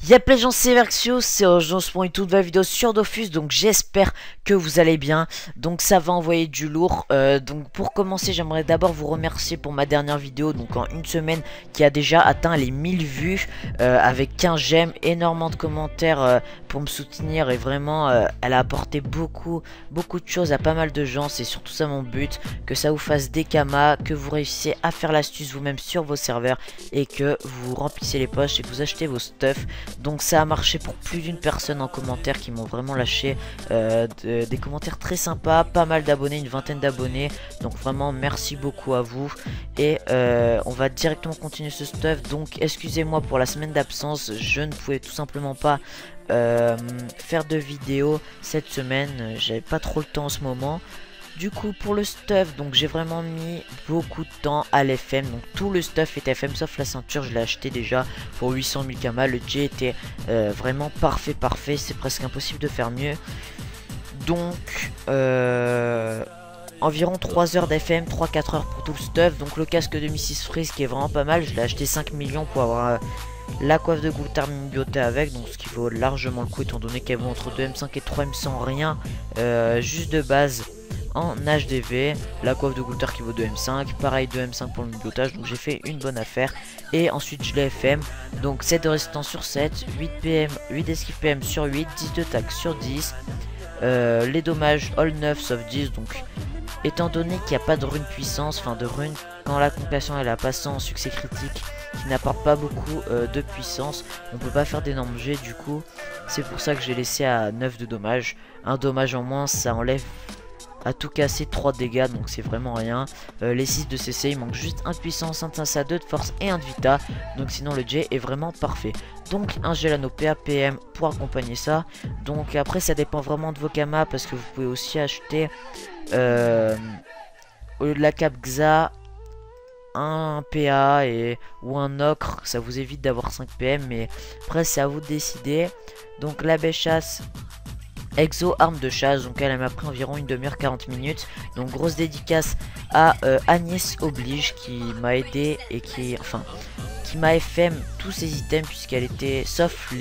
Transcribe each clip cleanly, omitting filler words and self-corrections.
Y'a plein de gens, c'est Verxio, c'est aujourd'hui pour une toute nouvelle vidéo sur Dofus, donc j'espère que vous allez bien. Donc ça va envoyer du lourd. Donc pour commencer, j'aimerais d'abord vous remercier pour ma dernière vidéo, donc en une semaine, qui a déjà atteint les 1000 vues, avec 15 j'aime, énormément de commentaires pour me soutenir, et vraiment elle a apporté beaucoup de choses à pas mal de gens. C'est surtout ça mon but, que ça vous fasse des kamas, que vous réussissiez à faire l'astuce vous-même sur vos serveurs, et que vous remplissez les poches et que vous achetez vos stuff. Donc ça a marché pour plus d'une personne en commentaire qui m'ont vraiment lâché des commentaires très sympas, pas mal d'abonnés, une vingtaine d'abonnés. Donc vraiment merci beaucoup à vous. Et on va directement continuer ce stuff. Donc excusez-moi pour la semaine d'absence, je ne pouvais tout simplement pas faire de vidéo cette semaine, j'avais pas trop le temps en ce moment. Du coup pour le stuff, donc j'ai vraiment mis beaucoup de temps à l'FM. Donc tout le stuff est FM sauf la ceinture, je l'ai acheté déjà pour 800 000 kamas. Le J était vraiment parfait, c'est presque impossible de faire mieux. Donc environ 3 heures d'FM, 3-4 heures pour tout le stuff. Donc le casque de Mrs Freeze qui est vraiment pas mal, je l'ai acheté 5 millions pour avoir la coiffe de Goultar Mimbiota avec, donc ce qui vaut largement le coup étant donné qu'elle vaut entre 2M5 et 3M sans rien, juste de base en HDV. La coiffe de Goultar qui vaut 2M5, pareil 2M5 pour le biotage, donc j'ai fait une bonne affaire. Et ensuite je l'ai FM, donc 7 de résistance sur 7, 8 PM, 8 d'esquive PM sur 8, 10 de tac sur 10, les dommages all 9 sauf 10. Donc étant donné qu'il n'y a pas de rune puissance, enfin de rune quand la conclusion elle a passé en succès critique, qui n'apporte pas beaucoup de puissance, on peut pas faire d'énormes jets. Du coup c'est pour ça que j'ai laissé à 9 de dommage. Un dommage en moins ça enlève à tout casser 3 dégâts, donc c'est vraiment rien. Les 6 de CC, il manque juste 1 de puissance, 1 de 5 à 2 de force et 1 de vita, donc sinon le J est vraiment parfait. Donc un Gelano PAPM pour accompagner ça. Donc après ça dépend vraiment de vos kamas, parce que vous pouvez aussi acheter au lieu de la cap Xa un PA ou un ocre, ça vous évite d'avoir 5 PM, mais après c'est à vous de décider. Donc la baie chasse Exo arme de chasse, donc elle m'a pris environ une demi-heure 40 minutes. Donc grosse dédicace à Agnès Oblige qui m'a aidé et qui m'a FM tous ses items, puisqu'elle était sauf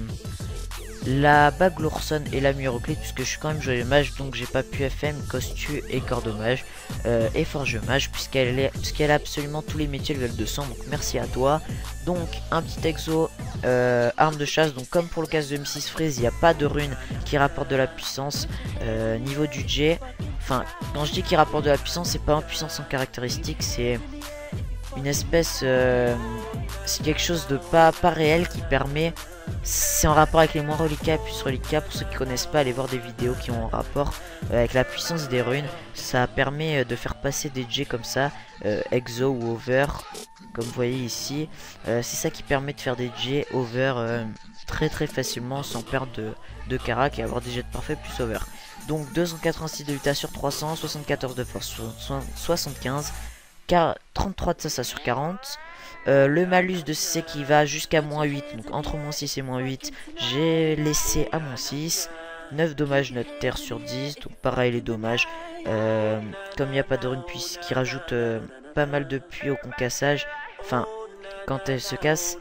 la bague Lourson et la muroclé, puisque je suis quand même joyeux mage, donc j'ai pas pu FM costu et corps de mage et forge mage, puisqu'elle a absolument tous les métiers level 200. Donc merci à toi. Donc un petit exo arme de chasse, donc comme pour le casque de Mrs Freeze, il n'y a pas de rune qui rapporte de la puissance. Niveau du J, enfin quand je dis qu'il rapporte de la puissance, c'est pas en puissance en caractéristique, c'est une espèce c'est quelque chose de pas réel qui permet, c'est en rapport avec les moins reliquats et plus reliquats. Pour ceux qui connaissent pas, allez voir des vidéos qui ont en rapport avec la puissance des runes. Ça permet de faire passer des J comme ça, exo ou over, comme vous voyez ici. C'est ça qui permet de faire des J over très facilement sans perdre de carac et avoir des jets parfaits plus over. Donc 286 de vita sur 300, 74 de force, 75, 33 de ça sur 40. Le malus de CC qui va jusqu'à moins 8, donc entre moins 6 et moins 8, j'ai laissé à moins 6. 9 dommages notre terre sur 10, donc pareil les dommages. Comme il n'y a pas de rune qui rajoute pas mal de puits au concassage, enfin quand elle se casse,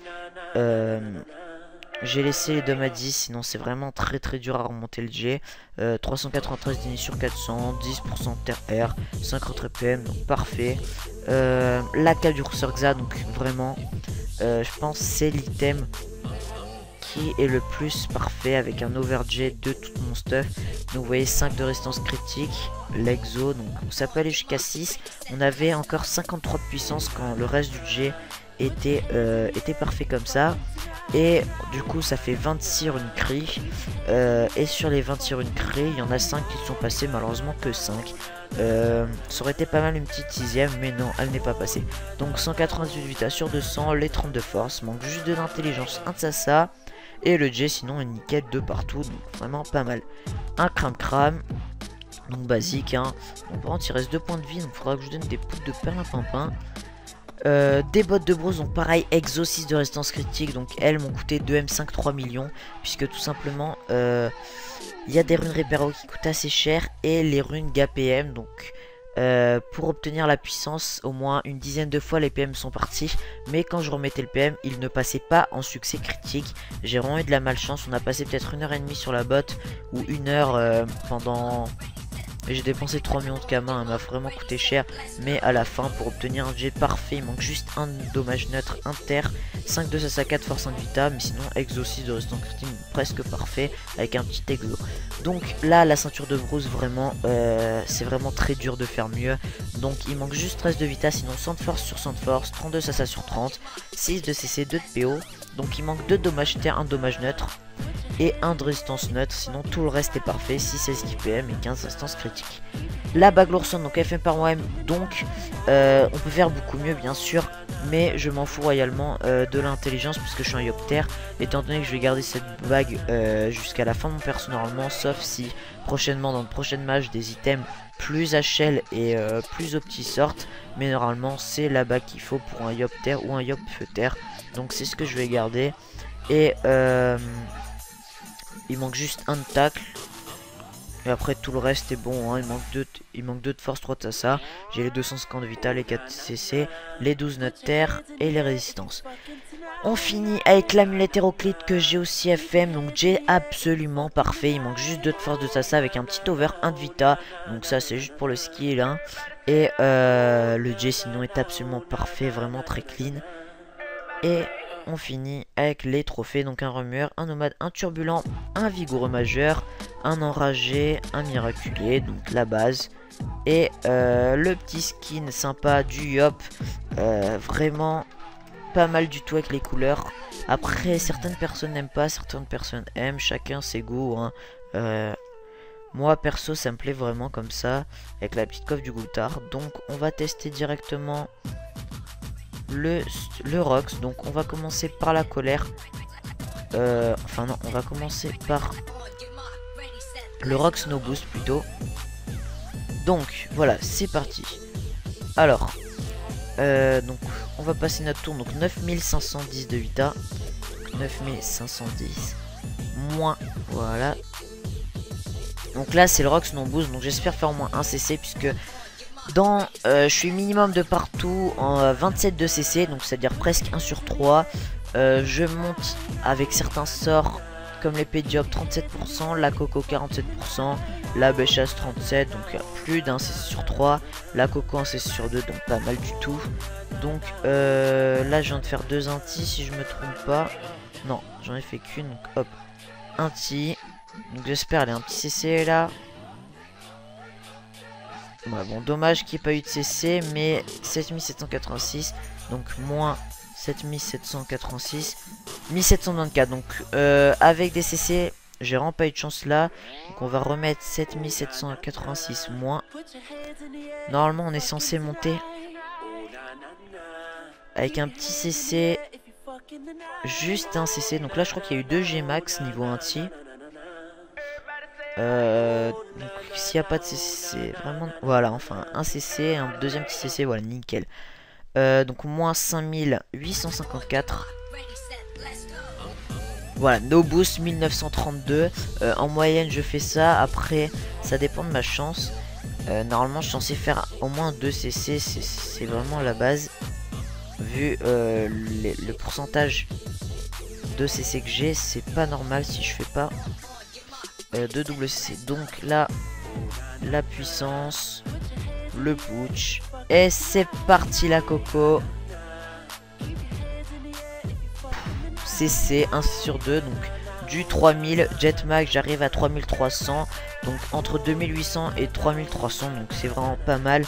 j'ai laissé les dommages à 10, sinon c'est vraiment très dur à remonter le J. 393 d'init sur 400, 10% terre R, 50 PM, donc parfait. La cape du rousseur Xa, donc vraiment, je pense c'est l'item qui est le plus parfait, avec un overjet de tout mon stuff. Donc vous voyez 5 de résistance critique, l'exo, donc ça peut aller jusqu'à 6. On avait encore 53 de puissance quand le reste du J était parfait comme ça. Et du coup ça fait 26 runes cri, et sur les 26 runes cri, il y en a 5 qui sont passées, malheureusement que 5. Ça aurait été pas mal une petite 6ème, mais non, elle n'est pas passée. Donc 198 vita sur 200, les 30 de force, manque juste de l'intelligence, un de sasa, et le J sinon est nickel de partout, donc vraiment pas mal. Un cram, donc basique, hein. Bon, par contre il reste 2 points de vie, donc il faudra que je donne des poudres de perlimpinpin. Des bottes de bronze, donc pareil, exo 6 de résistance critique, donc elles m'ont coûté 2M5 3 millions, puisque tout simplement il y a des runes Reparo qui coûtent assez cher, et les runes GAPM, donc Pour obtenir la puissance, au moins une dizaine de fois les PM sont partis. Mais quand je remettais le PM, il ne passait pas en succès critique. J'ai vraiment eu de la malchance. On a passé peut-être 1h30 sur la botte. Ou 1 heure pendant... J'ai dépensé 3 millions de Kama, ça m'a vraiment coûté cher. Mais à la fin, pour obtenir un jet parfait, il manque juste un dommage neutre inter, 5 de Sasa 4, force 1 de Vita. Mais sinon, exo 6 de résistance critique, presque parfait, avec un petit exo. Donc là, la ceinture de Bruce, vraiment, c'est vraiment très dur de faire mieux. Donc il manque juste 13 de Vita, sinon 100 de force sur 100 de force, 32 Sasa sur 30, 6 de CC, 2 de PO. Donc il manque 2 dommages terre, 1 dommage neutre. Et 1 de résistance neutre, sinon tout le reste est parfait, 6 esquive PM et 15 résistance critique. La bague l'ourson, donc FM par moi-même, donc on peut faire beaucoup mieux bien sûr, mais je m'en fous royalement de l'intelligence puisque je suis un Yopter, étant donné que je vais garder cette bague jusqu'à la fin de mon perso normalement, sauf si prochainement dans le prochain match des items plus HL et plus opti sortent, mais normalement c'est la bague qu'il faut pour un Yopter ou un Yopfeuter, donc c'est ce que je vais garder. Et il manque juste un de tacle. Et après tout le reste est bon, hein. Il manque 2 de force, 3 de Sasa. J'ai les 250 de Vital, les 4 CC, les 12 notes terre et les résistances. On finit avec l'amulette héroclite que j'ai aussi FM. Donc j'ai absolument parfait. Il manque juste 2 de force de Sasa avec un petit over, 1 de Vita. Donc ça c'est juste pour le skill hein. Et le J sinon est absolument parfait, vraiment très clean. Et on finit avec les trophées, donc un remueur, un nomade, un turbulent, un vigoureux majeur, un enragé, un miraculé, donc la base. Et le petit skin sympa du Yop, vraiment pas mal du tout avec les couleurs. Après certaines personnes n'aiment pas, certaines personnes aiment, chacun ses goûts hein. Moi perso ça me plaît vraiment comme ça, avec la petite coiffe du Goutard. Donc on va tester directement le Rox. Donc on va commencer par la colère, enfin non, on va commencer par le Rox No Boost plutôt. Donc voilà, c'est parti. Alors donc on va passer notre tour, donc 9510 de Vita, 9510 moins, voilà. Donc là c'est le Rox No Boost, donc j'espère faire au moins un CC puisque dans je suis minimum de partout en 27 de CC, donc c'est à dire presque 1 sur 3. Je monte avec certains sorts comme l'épée de Job 37%, la Coco 47%, la Béchasse 37%, donc plus d'un CC sur 3, la Coco un CC sur 2, donc pas mal du tout. Donc là je viens de faire 2 intis si je me trompe pas. Non, j'en ai fait qu'une, donc hop, inti. Donc j'espère aller un petit CC là. Ouais, bon, dommage qu'il n'y ait pas eu de CC, mais 7786, donc moins 7786, 1724. Donc avec des CC, j'ai vraiment pas eu de chance là. Donc on va remettre 7786 moins. Normalement on est censé monter avec un petit CC, juste un CC. Donc là je crois qu'il y a eu 2 G max niveau 1 T. Donc s'il n'y a pas de CC, vraiment... Voilà, enfin, un CC, un deuxième petit CC, voilà, nickel. Donc moins 5854. Voilà, no boost 1932. En moyenne, je fais ça. Après, ça dépend de ma chance. Normalement, je suis censé faire au moins 2 CC. C'est vraiment la base. Vu le pourcentage de CC que j'ai, c'est pas normal si je fais pas de double CC. Donc là, la puissance, le putsch. Et c'est parti la Coco. CC 1 sur 2, donc du 3000. Jetmag, j'arrive à 3300. Donc entre 2800 et 3300. Donc c'est vraiment pas mal.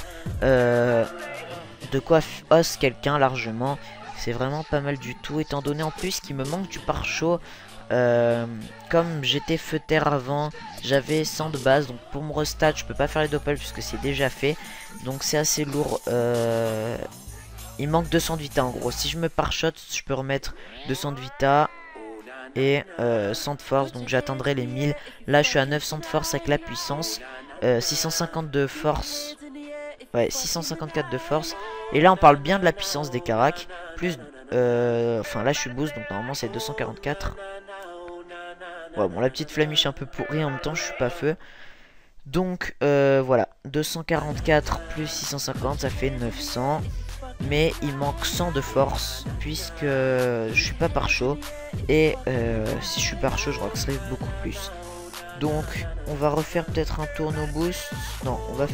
De quoi os quelqu'un largement. C'est vraiment pas mal du tout. Étant donné en plus qu'il me manque du pare-chaud. Comme j'étais feuter avant, j'avais 100 de base, donc pour me restat je peux pas faire les doppels puisque c'est déjà fait, donc c'est assez lourd. Il manque 200 de vita en gros. Si je me pare-shot, je peux remettre 200 de vita et 100 de force, donc j'atteindrai les 1000. Là je suis à 900 de force avec la puissance, 650 de force, ouais, 654 de force. Et là on parle bien de la puissance des caracs, plus enfin là je suis boost, donc normalement c'est 244. Ouais, bon, la petite flamiche un peu pourrie, en même temps je suis pas feu. Donc voilà, 244 plus 650 ça fait 900. Mais il manque 100 de force puisque je suis pas par chaud. Et si je suis par chaud je roxerai beaucoup plus. Donc on va refaire peut-être un tour no boost. Non, on va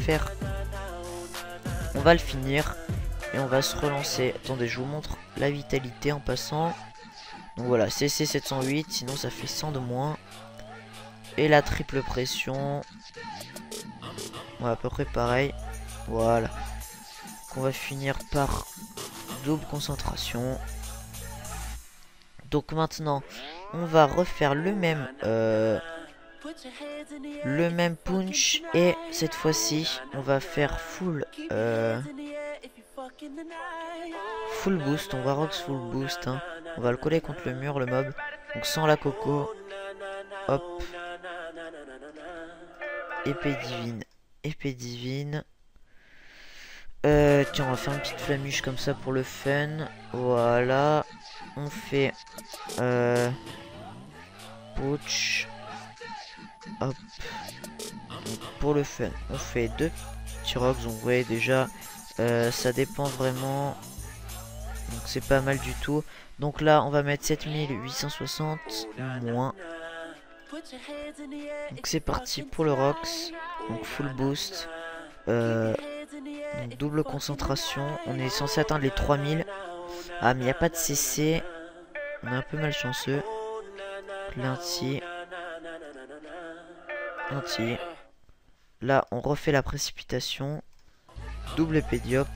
le finir. Et on va se relancer. Attendez, je vous montre la vitalité en passant. Donc voilà, CC 708, sinon ça fait 100 de moins. Et la triple pression. Ouais, à peu près pareil. Voilà. On va finir par double concentration. Donc maintenant, on va refaire le même punch. Et cette fois-ci, on va faire full boost. On va rox full boost. Hein. On va le coller contre le mur, le mob. Donc sans la coco. Hop. Épée divine. Épée divine. Tiens, on va faire une petite flamuche comme ça pour le fun. Voilà. On fait Pouch. Hop. Donc, pour le fun, on fait deux petits rocks. Donc, vous voyez déjà, ça dépend vraiment. Donc, c'est pas mal du tout. Donc là, on va mettre 7860 moins. Donc, c'est parti pour le rocks. Donc, full boost. Donc, double concentration. On est censé atteindre les 3000. Ah, mais il n'y a pas de CC. On est un peu malchanceux. Linty. Là, on refait la précipitation. Double épée diop.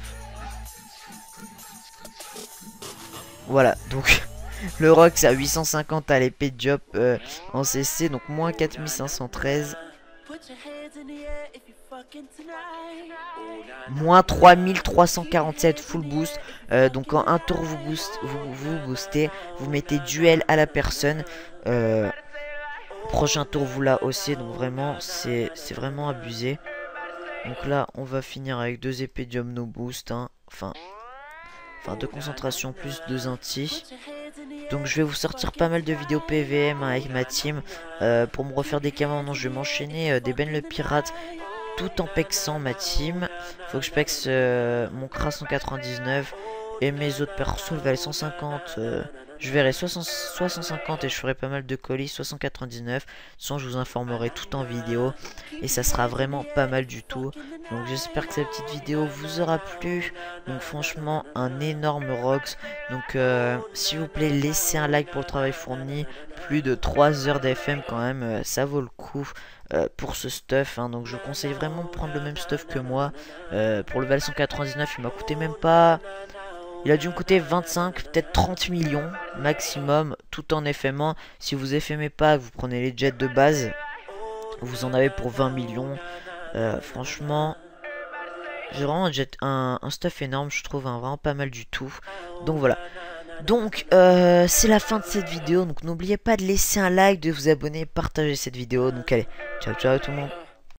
Voilà, donc le Rox à 850 à l'épée diop en CC. Donc moins 4513. Moins 3347 full boost. Donc en un tour vous boostez. Vous mettez duel à la personne. Prochain tour vous la haussez. Donc vraiment c'est vraiment abusé. Donc là on va finir avec deux épées diop no boost. Hein. Enfin deux concentrations plus deux inti. Donc je vais vous sortir pas mal de vidéos PVM avec ma team. Pour me refaire des camans. Non, je vais m'enchaîner des Ben le pirate. Tout en pexant ma team. Faut que je pexe mon Kra 199. Et mes autres persos level 150. Je verrai soit 150 et je ferai pas mal de colis. Soit 199. Soit je vous informerai tout en vidéo. Et ça sera vraiment pas mal du tout. Donc j'espère que cette petite vidéo vous aura plu. Donc franchement un énorme Rox. Donc s'il vous plaît laissez un like pour le travail fourni. Plus de 3 heures d'FM quand même. Ça vaut le coup. Pour ce stuff hein. Donc je vous conseille vraiment de prendre le même stuff que moi. Pour le level 199 il m'a coûté même pas. Il a dû me coûter 25 peut-être 30 millions maximum tout en FM1. Si vous FMez pas, vous prenez les jets de base, vous en avez pour 20 millions. Franchement j'ai vraiment un stuff énorme je trouve hein, vraiment pas mal du tout. Donc voilà. Donc c'est la fin de cette vidéo. Donc n'oubliez pas de laisser un like, de vous abonner, partager cette vidéo. Donc allez, ciao ciao tout le monde.